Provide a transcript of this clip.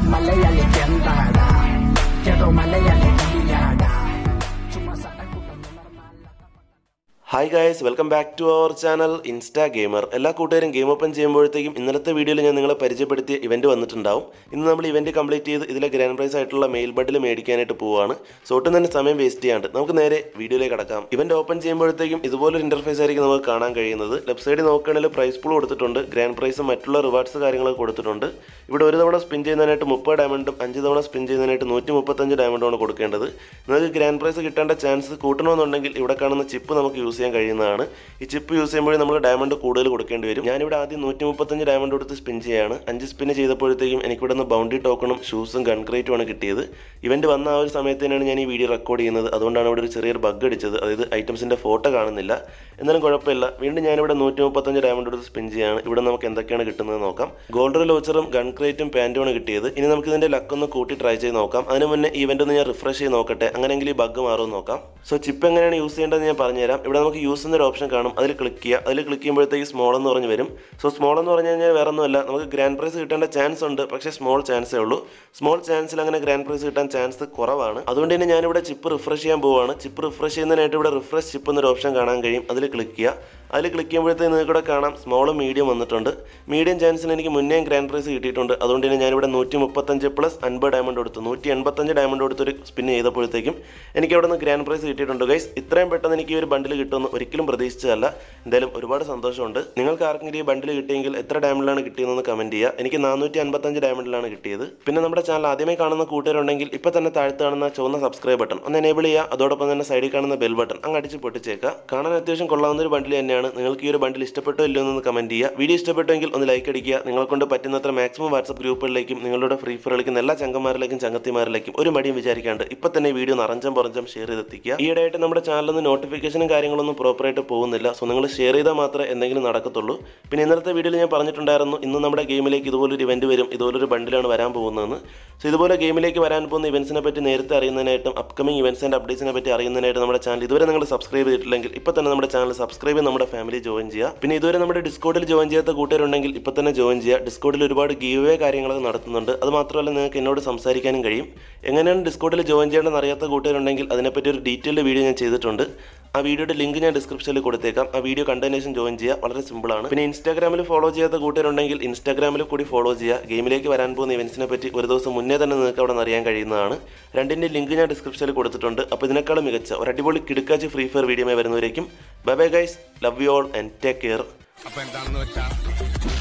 Malayali kentada, quiero Malayali cambiada. Hi guys, welcome back to our channel Instagamer. എല്ലാ കൂട്ടുകാരും game open ചെയ്യുമ്പോഴത്തേക്കും ഇന്നലത്തെ വീഡിയോയിൽ ഞാൻ നിങ്ങളെ പരിചയപ്പെടുത്തിയ ഇവന്റ് വന്നിട്ടുണ്ടാവും. ഇന്ന് നമ്മൾ ഇവന്റ് കംപ്ലീറ്റ് ചെയ്ത് ഇതിലെ ഗ്രാൻഡ് പ്രൈസ് ആയിട്ടുള്ള മെയിൽ ബണ്ടിൽ മേടിക്കാനായിട്ട് പോവാണ്. സോ ഒട്ടും തന്നെ സമയം വേസ്റ്റ് ചെയ്യാണ്ട് നമുക്ക് നേരെ വീഡിയോയിലേക്ക് കടക്കാം. ഇവന്റ് ഓപ്പൺ ചെയ്യുമ്പോഴത്തേക്കും ഇതുപോലൊരു ഇന്റർഫേസ് ആയിരിക്കും നമുക്ക് കാണാൻ കഴിയുന്നത്. ലെഫ്റ്റ് സൈഡിൽ നോക്കുകയാണെങ്കിൽ പ്രൈസ് പൂൾ കൊടുത്തിട്ടുണ്ട്, ഗ്രാൻഡ് പ്രൈസും മറ്റുള്ള റിവാർഡ്സ് കാര്യങ്ങളൊക്കെ കൊടുത്തിട്ടുണ്ട്. ഇവിടെ ഒരു തവണ സ്പിൻ ചെയ്യുന്നതിനായിട്ട് 30 ഡയമണ്ടും 5 തവണ സ്പിൻ ചെയ്യുന്നതിനായിട്ട് 135 ഡയമണ്ടുമാണ് കൊടുക്കേണ്ടത്. നിങ്ങൾക്ക് ഗ്രാൻഡ് പ്രൈസ് കിട്ടേണ്ട ചാൻസ് കൂട്ടണമെന്നുണ്ടെങ്കിൽ ഇവിടെ കാണുന്ന ചിപ്പ് നമുക്ക് യൂസ് ചെയ്യാൻ കഴിയുന്നതാണ്. ഈ ചിപ്പ് യൂസ് ചെയ്യുമ്പോൾ നമ്മൾ ഡയമണ്ട് കൂടുതൽ കൊടുക്കേണ്ടി വരും. ഞാനിവിടെ ആദ്യം 135 ഡയമണ്ട് കൊടുത്ത് സ്പിൻ ചെയ്യാണ്. 5 സ്പിൻ ചെയ്തപ്പോഴത്തേക്കും എനിക്കിവിടെ നിന്ന് ബൗണ്ടറി ടോക്കണും ഷൂസും ഗൺ ക്രേറ്റുമാണ് കിട്ടിയത്. ഇവന്റ് വന്ന ആ ഒരു സമയത്ത് തന്നെയാണ് ഞാൻ ഈ വീഡിയോ റെക്കോർഡ് ചെയ്യുന്നത്. അതുകൊണ്ടാണ് ഇവിടെ ഒരു ചെറിയൊരു ബഗ് അടിച്ചത്. അതായത് ഐറ്റംസിന്റെ ഫോട്ടോ കാണുന്നില്ല. എന്നാലും കുഴപ്പമില്ല. വീണ്ടും ഞാനിവിടെ 135 ഡയമണ്ട് കൊടുത്ത് സ്പിൻ ചെയ്യാണ്. ഇവിടെ നമുക്ക് എന്തൊക്കെയാണ് കിട്ടുന്നത് നോക്കാം. ഗോൾഡ് ലോച്ചറും ഗൺ ക്രേറ്റും പാൻറ്റുമാണ് കിട്ടിയത്. ഇനി നമുക്ക് ഇതിന്റെ ലക്ക് ഒന്ന് കൂട്ടി ട്രൈ ചെയ്ത് നോക്കാം. അതിന് മുന്നേ ഇവന്റ് ഒന്ന് ഞാൻ റിഫ്രഷ് ചെയ്ത് നോക്കട്ടെ, അങ്ങനെയെങ്കിൽ ഈ ബഗ് മാറും നോക്കാം. സോ ചിപ്പ് എങ്ങനെയാണ് യൂസ് ചെയ്യേണ്ടതെന്ന് ഞാൻ പറഞ്ഞുതരാം. ഇവിടെ നമുക്ക് യൂസ് എന്നൊരു ഓപ്ഷൻ കാണും, അതിൽ ക്ലിക്ക് ചെയ്യുക. അതിൽ ക്ലിക്ക് ചെയ്യുമ്പോഴത്തേക്ക് സ്മോൾ എന്ന് പറഞ്ഞ് വരും. സോ സ്മോൾ എന്ന് പറഞ്ഞു കഴിഞ്ഞാൽ വേറെ ഒന്നുമല്ല, നമുക്ക് ഗ്രാൻഡ് പ്രൈസ് കിട്ടേണ്ട ചാൻസ് ഉണ്ട്, പക്ഷേ സ്മോൾ ചാൻസേ ഉള്ളൂ. സ്മോൾ ചാൻസിൽ അങ്ങനെ ഗ്രാൻഡ് പ്രൈസ് കിട്ടാൻ ചാൻസ് കുറവാണ്. അതുകൊണ്ട് തന്നെ ഞാനിവിടെ ചിപ്പ് റിഫ്രഷ് ചെയ്യാൻ പോവുകയാണ്. ചിപ്പ് റിഫ്രഷ് ചെയ്യുന്നതിനായിട്ട് ഇവിടെ റിഫ്രഷ് ചിപ്പ് എന്നൊരു ഓപ്ഷൻ കാണാൻ കഴിയും, അതിൽ ക്ലിക്ക് ചെയ്യുക. അതിൽ ക്ലിക്ക് ചെയ്യുമ്പോഴത്തേക്ക് നിങ്ങൾക്ക് ഇവിടെ കാണാം സ്മോളും മീഡിയം വന്നിട്ടുണ്ട്. മീഡിയം ചാൻസിൽ എനിക്ക് മുന്നേ ഗ്രാൻഡ് പ്രൈസ് കിട്ടിയിട്ടുണ്ട്. അതുകൊണ്ട് തന്നെ ഞാനിവിടെ 135 പ്ലസ് 50 ഡയമണ്ട് കൊടുത്തു, 185 ഡയമണ്ട് കൊടുത്തൊരു സ്പിൻ ചെയ്തപ്പോഴത്തേക്കും എനിക്ക് അവിടെ നിന്ന് ഗ്രാൻഡ് പ്രൈസ് കിട്ടിയിട്ടുണ്ട്. ഗൈസ്, ഇത്രയും പെട്ടെന്ന് എനിക്ക് ഈ ഒരു ബണ്ടിൽ കിട്ടുമെന്ന് ഒരിക്കലും പ്രതീക്ഷിച്ചതല്ല. എന്തായാലും ഒരുപാട് സന്തോഷമുണ്ട്. നിങ്ങൾക്ക് ആർക്കെങ്കിലും ഈ ബണ്ടിൽ കിട്ടിയെങ്കിൽ എത്ര ഡയമണ്ടിലാണ് കിട്ടിയതെന്ന് കമന്റ് ചെയ്യുക. എനിക്ക് 455 ഡയമണ്ടിലാണ് കിട്ടിയത്. പിന്നെ നമ്മുടെ ചാനൽ ആദ്യമായി കാണുന്ന കൂട്ടുകാരുണ്ടെങ്കിൽ ഇപ്പോൾ തന്നെ താഴത്ത് കാണുന്ന ചുവന്ന സബ്സ്ക്രൈബ് ബട്ടൺ ഒന്ന് എനേബിൾ ചെയ്യുക. അതോടൊപ്പം തന്നെ സൈഡിൽ കാണുന്ന ബെൽ ബട്ടൺ അങ്ങ് അടിച്ച് പൊട്ടിച്ചേക്കുക. കാണാൻ അത്യാവശ്യം കൊള്ളാവുന്ന ഒരു ബണ്ടിൽ തന്നെയാണ്. നിങ്ങൾക്ക് ഈ ഒരു ബണ്ടിൽ ഇഷ്ടപ്പെട്ടോ ഇല്ലയോ എന്ന് കമന്റ് ചെയ്യുക. വീഡിയോ ഇഷ്ടപ്പെട്ടെങ്കിൽ ഒന്ന് ലൈക്ക് അടിക്കുക. നിങ്ങളെ കൊണ്ട് പറ്റുന്നത്ര മാക്സിമം വാട്സ്ആപ്പ് ഗ്രൂപ്പുകളിലേക്കും നിങ്ങളുടെ ഫ്രീ ഫയർ കളിക്കുന്ന എല്ലാ ചങ്കന്മാരിലേക്കും ചങ്ങത്തിമാരിലേക്കും ഒരു മടിയും വിചാരിക്കാണ്ട് ഇപ്പം തന്നെ വീഡിയോ നിറഞ്ചം പുറഞ്ചം ഷെയർ ചെയ്തെത്തിക്കുക. ഈയിടെയായിട്ട് നമ്മുടെ ചാനലിൽ നോട്ടിഫിക്കേഷനും കാര്യങ്ങളൊന്നും പ്രോപ്പറായിട്ട് പോകുന്നില്ല. സോ നിങ്ങൾ ഷെയർ ചെയ്താൽ മാത്രമേ എന്തെങ്കിലും നടക്കത്തുള്ളൂ. പിന്നെ ഇന്നത്തെ വീഡിയോയിൽ ഞാൻ പറഞ്ഞിട്ടുണ്ടായിരുന്നു, ഇന്ന് നമ്മുടെ ഗെയിമിലേക്ക് ഇതുപോലൊരു ഇവന്റ് വരും, ഇതുപോലൊരു ബണ്ടിലാണ് വരാൻ പോകുന്നതെന്ന്. സോ ഇതുപോലെ ഗെയിമിലേക്ക് വരാൻ പോകുന്ന ഇവന്റ്സിനെ പറ്റി നേരത്തെ അറിയുന്നതിനായിട്ടും അപ്കമിംഗ് ഇവന്റ്സ് ആൻഡ് അപ്ഡേറ്റ്സിനെ പറ്റി അറിയുന്നതിനായിട്ട് നമ്മുടെ ചാനൽ ഇതുവരെ നിങ്ങൾ സബ്സ്ക്രൈബ് ചെയ്തിട്ടില്ലെങ്കിൽ ഇപ്പോൾ തന്നെ നമ്മുടെ ചാനൽ സബ്സ്ക്രൈബ് ചെയ്ത് നമ്മുടെ ഫാമിലി ജോയിൻ ചെയ്യുക. പിന്നെ ഇതുവരെ നമ്മുടെ ഡിസ്കോഡിൽ ജോയിൻ ചെയ്യാത്ത കൂട്ടുകാരുണ്ടെങ്കിൽ ഇപ്പോൾ തന്നെ ജോയിൻ ചെയ്യുക. ഡിസ്കോഡിൽ ഒരുപാട് ഗീവ് അവേ കാര്യങ്ങളൊക്കെ നടത്തുന്നുണ്ട്. അത് മാത്രമല്ല നിങ്ങൾക്ക് എന്നോട് സംസാരിക്കാനും കഴിയും. എങ്ങനെയാണ് ഡിസ്കോഡിൽ ജോയിൻ ചെയ്യേണ്ടതെന്ന് അറിയാത്ത കൂട്ടുകാരുണ്ടെങ്കിൽ അതിനെപ്പറ്റി ഒരു ഡീറ്റെയിൽഡ് വീഡിയോ ഞാൻ ചെയ്തിട്ടുണ്ട്. ആ വീഡിയോയുടെ ലിങ്ക് ഞാൻ ഡിസ്ക്രിപ്ഷനിൽ കൊടുത്തേക്കാം. ആ വീഡിയോ കണ്ടതിന് ശേഷം ജോയിൻ ചെയ്യുക. വളരെ സിമ്പിളാണ്. പിന്നെ ഇൻസ്റ്റാഗ്രാമിൽ ഫോളോ ചെയ്യാത്ത കൂട്ടുകാരുണ്ടെങ്കിൽ ഇൻസ്റ്റാഗ്രാമിൽ കൂടി ഫോളോ ചെയ്യുക. ഗെയിമിലേക്ക് വരാൻ പോകുന്ന ഇവന്റ്സിനെ പറ്റി ഒരു ദിവസം മുന്നേ തന്നെ നിങ്ങൾക്ക് അവിടെ അറിയാൻ കഴിയുന്നതാണ്. രണ്ടിൻ്റെ ലിങ്ക് ഞാൻ ഡിസ്ക്രിപ്ഷനിൽ കൊടുത്തിട്ടുണ്ട്. അപ്പോൾ ഇതിനേക്കാളും മികച്ച ഒരു അടിപൊളി കിടുക്കാച്ച് ഫ്രീ ഫയർ വീഡിയോമായി വരുന്നവരേക്കും bye bye guys, love you all and take care.